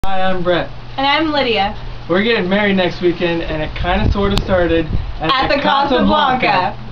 Hi, I'm Brett. And I'm Lydia. We're getting married next weekend, and it kind of sort of started at the Casablanca.